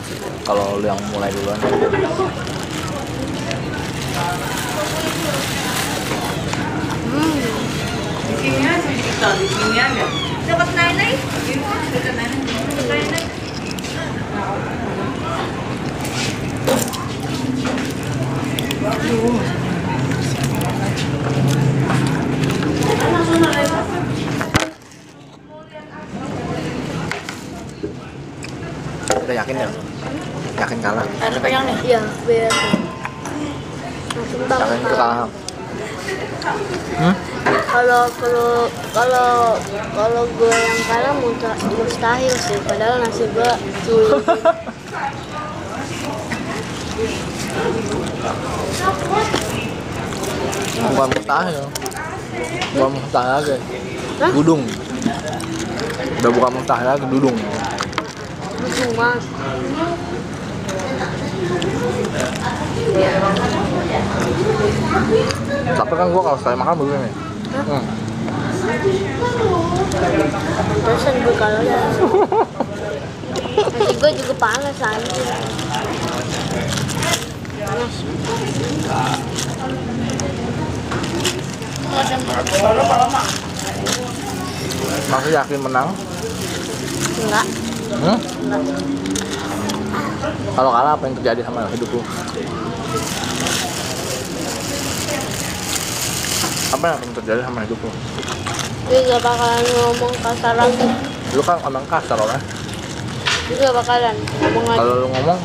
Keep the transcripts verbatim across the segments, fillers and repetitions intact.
Kalau lu yang mulai duluan. Hmm. Di sini aja kita, di sini aja. Dapat naik-naik? Dekat nenek. Naik-naik. Udah yakin ya? Yakin kalah? Ada pegang nih. Iya, biar langsung bangun. Yakin itu kalah? Hmm? Kalau kalau kalau kalau gue yang kalah musta- mustahil sih, padahal nasib gue sulit. Bukan mustahil. Bukan mustahil lagi. Hah? Dudung. Udah bukan mustahil lagi, dudung. Cuma Tapi kan gua kalau sekali makan begini. Hmm. terusan gue kalau ya. Nasi gue juga panas aja. Panas. Masih yakin menang? Enggak, Hmm? enggak. Kalau kalah apa yang terjadi sama hidup lu? Apa yang akan terjadi sama hidup lu? Gue gak bakalan ngomong kasar lagi. Lu kan emang kasar orang. Gue gak bakalan ngomong lagi. Kalau lu ngomong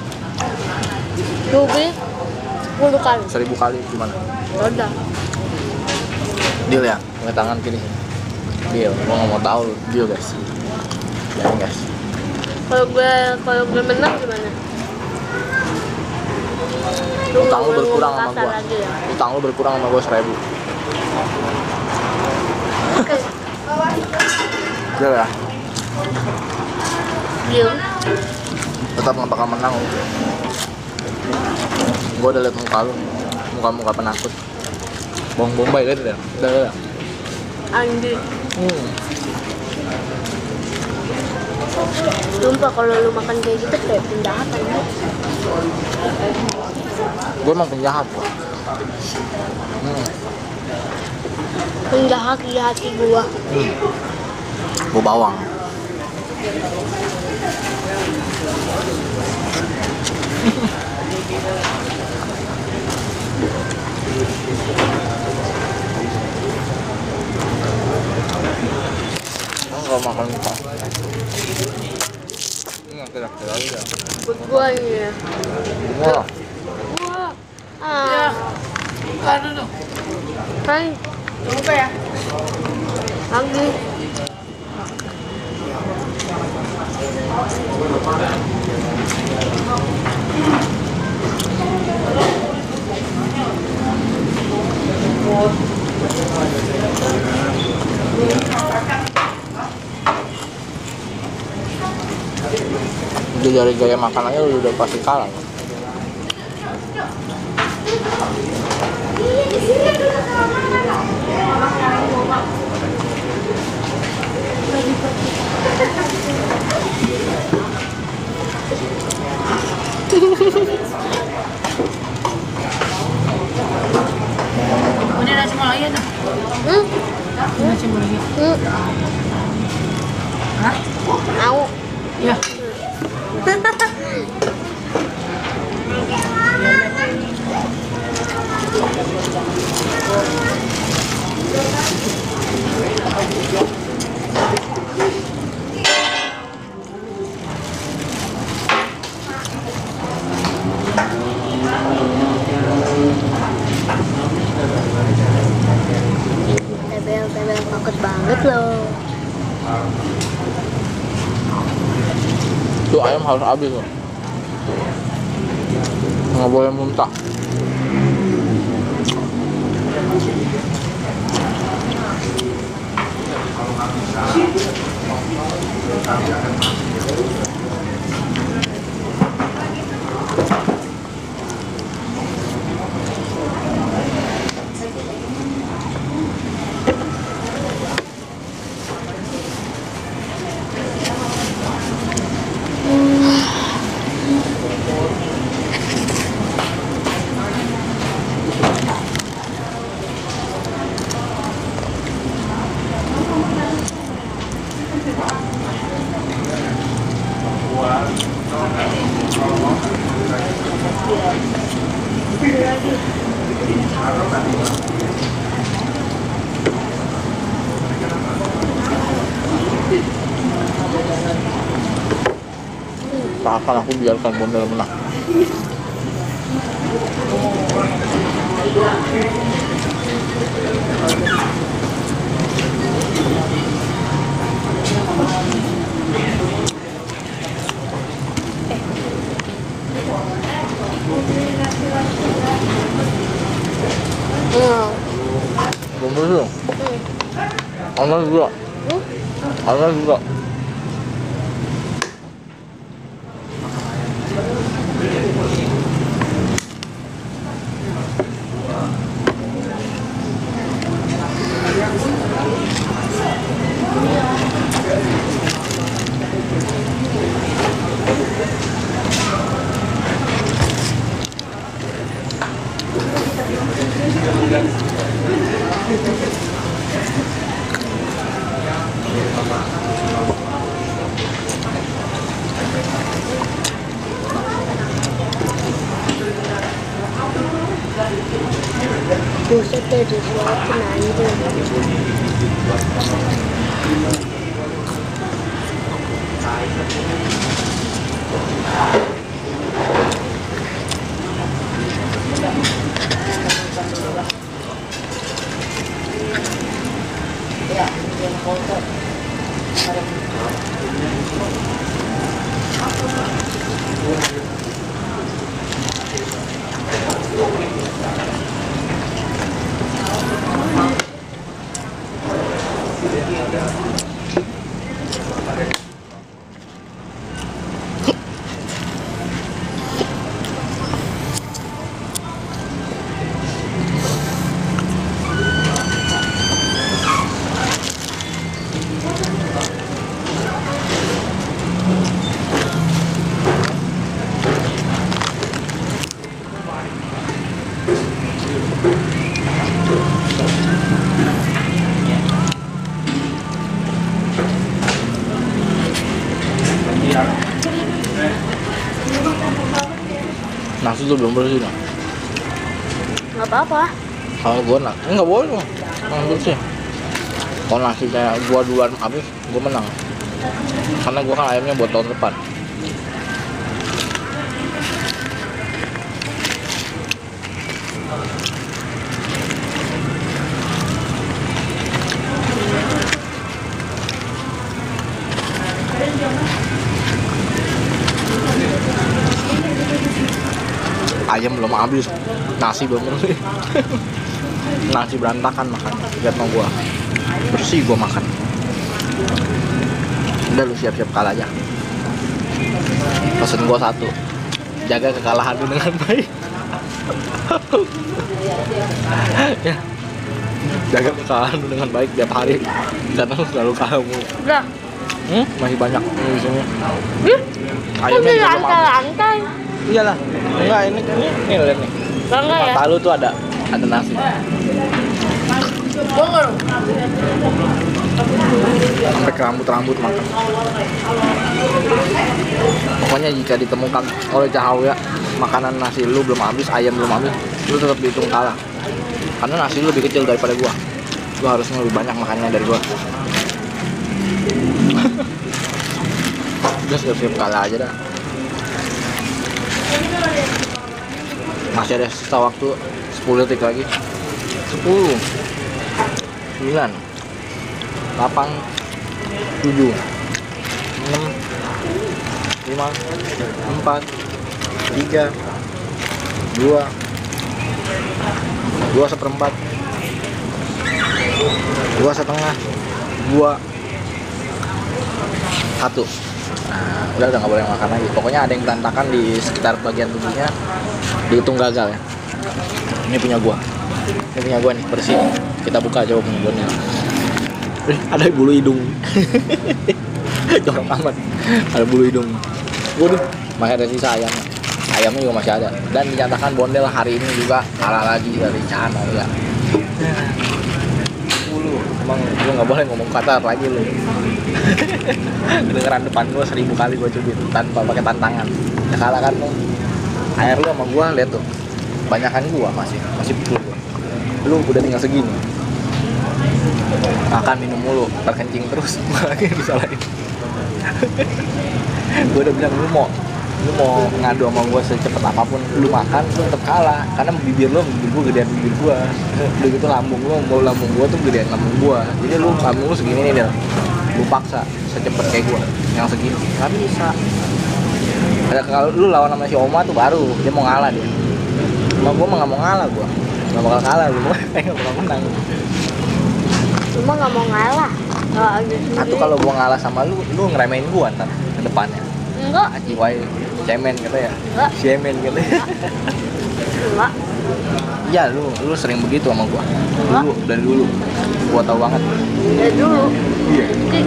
Rugi sepuluh kali. seribu kali gimana? Udah. Deal ya? Pakai tangan kiri. Deal. Gua nggak mau tahu lu. Deal guys. Jangan guys. Kalau gue kalau gue menang gimana? Utang lu ngomong berkurang sama kasar gua. lagi ya? Utang lu berkurang sama gua seribu. Oke. Deal ya? Deal. Tetap nggak bakal menang lu. Gua udah liat muka lu. Muka-muka penakut. Bong bombay gitu ya. Udah udah. Anjir. Hmm. Sumpah kalau lu makan kayak gitu kayak penjahat aja. Gua emang penjahat kok. Hmm. Penjahat di hati gua. Hmm. Gua bawang. Enggak makan muka. Ini kira-kira aja. Buat gua ini ya. Wah, Wah. Ya. Ah. Aduh tuh. Hai. Coba ya. Lagi. udah dari gaya makan aja lu udah pasti kalah. Ini nasi Malaya tuh. Hmm? Nasi Malaya. Hmm. Hah? Mau. Ya. Tebel, tebel paket banget loh. Tuh ayam harus habis loh. Nggak boleh muntah. Tak akan aku biarkan Bondel menang. Hmm. Bondel dulu. Ana juga. Hmm? Ana juga. Buset deh, disuapin aja. Nasi tuh belum bersih nah. Nggak apa-apa. Kalau gua nak, enggak boleh dong. Nasi bersih. Kalau nasi kayak gua duluan habis, gua menang. Karena gua kan ayamnya buat tahun depan. Ayam belum habis, nasi belum bersih. Nasi berantakan makan, lihat mau gua bersih gua makan. Udah lu siap-siap kalah aja. Pesen gua satu, jaga kekalahan lu dengan baik. Ya, jaga kekalahan lu dengan baik tiap hari, karena lu selalu kalah mulu. Udah. Hmm? Masih banyak di sini. Ih, kok Ayamnya di juga belum habis. lantai-lantai? Iyalah, enggak ini ini ini lihat nih. Bangga ya? Mata lu tuh ada ada nasi. Bongol. Sampai ke rambut-rambut makan. Pokoknya jika ditemukan oleh Cahaya makanan nasi lu belum habis, ayam belum habis, lu tetap dihitung kalah. Karena nasi lu lebih kecil daripada gua. Lu harusnya lebih banyak makannya dari gua. Udah siap-siap kalah aja dah. Masih ada sisa waktu sepuluh detik lagi. Sepuluh, sembilan, delapan, tujuh, enam, lima, empat, tiga, dua, dua seperempat, dua setengah, dua, satu. Nah, udah udah nggak boleh makan lagi. Pokoknya ada yang berantakan di sekitar bagian tubuhnya, dihitung gagal ya. Ini punya gua. Ini punya gua nih, bersih. Kita buka coba punya gua nih. Eh, ada bulu hidung. Jorok amat. Ada bulu hidung. Waduh, masih ada sisa ayamnya. Ayamnya juga masih ada. Dan dinyatakan Bondel hari ini juga kalah lagi dari Cana ya. Emang gue nggak boleh ngomong kata lagi lu. Kedengeran depan gue seribu kali gue cubit tanpa pakai tantangan. Ya kalah kan lu. Air lu sama gue lihat tuh. Banyakan gue masih masih full gue. Lu udah tinggal segini. Makan minum mulu, terkencing terus. Gue lagi yang disalahin. Gue udah bilang lu mau lu mau ngadu sama gua secepat apapun, lu makan lu tetap kalah karena bibir lu bibir gua gedean bibir gua. Udah gitu lambung lu mau lambung gua tuh gedean lambung gua. Jadi lu lambung lu segini nih, Del. Lu paksa secepat kayak gua yang segini. Nggak bisa. Ada kalau lu lawan sama si Oma tuh baru dia mau ngalah dia. Cuma gua mah nggak mau ngalah gua. Nggak bakal kalah gua. Nggak bakal menang. Cuma nggak mau ngalah. Kalau ada Atau kalau gua ngalah sama lu, lu ngeremehin gua ntar ke depannya. enggak, Aji wae cemen kata ya. Enggak. Cemen kata ya. enggak, Iya, lu lu sering begitu sama gua. Enggak. Dulu, dari dulu. Gua tahu banget. dari dulu. Iya. Ih,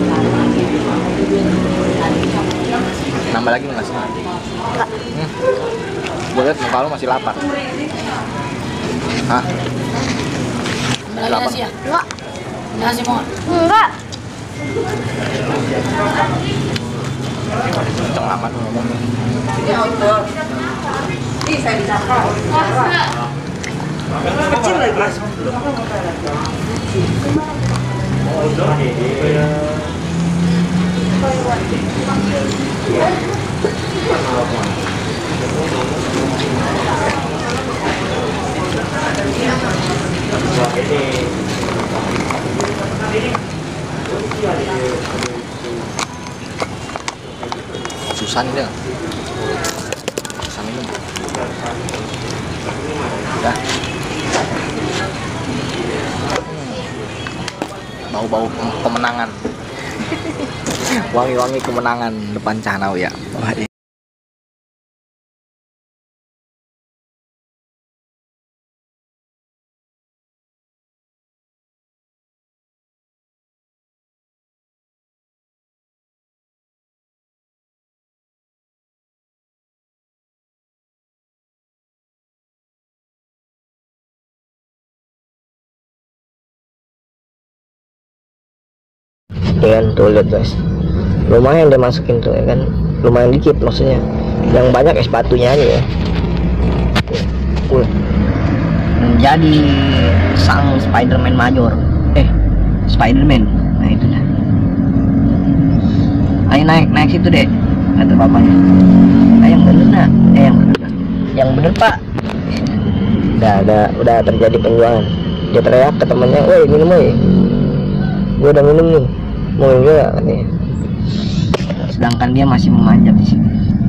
Nambah lagi nggak sih? enggak, Hmm. Gua liat muka lu masih lapar. Hah? Lagi Lapar. nasi ya? enggak, Nasi mau nggak? enggak. Kenceng amat lu ngomong. Kecil lagi. Susah nih dia. Susah minum. Udah. Bau-bau kemenangan. Wangi-wangi kemenangan depan Canau ya. Wah, iya. Ya kan, tuh lihat guys, lumayan dia masukin tuh ya kan, lumayan dikit maksudnya, yang banyak es batunya aja ya. Tuh. Menjadi sang Spiderman major, eh Spiderman, nah itu dah. Ayo naik naik situ deh, kata papanya. Ayo yang bener nak, eh yang bener, yang bener pak. Udah ada udah terjadi penjualan. Dia teriak ke temannya, woi minum woi, gue udah minum nih. Mau juga katanya. Sedangkan dia masih memanjat di sini.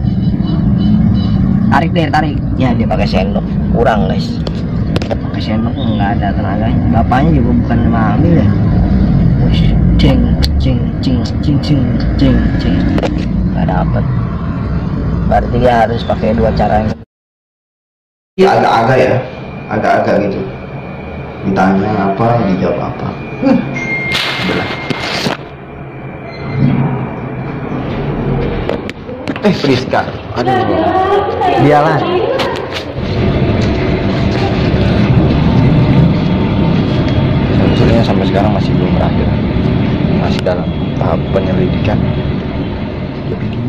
Tarik deh, tarik. Ya dia pakai sendok. Kurang guys. Pakai sendok nggak ada tenaganya. Bapaknya juga bukan ngambil ya. Wush, cing, cing, cing, cing, cing, cing, cing. Nggak dapet. Berarti dia harus pakai dua cara. Agak-agak ya, agak-agak gitu. Ditanya apa, dijawab apa. Hmm. Udah. Eh, Friska. Aduh. Dia lah. Sebenarnya sampai sekarang masih belum berakhir. Masih dalam tahap penyelidikan. Lebih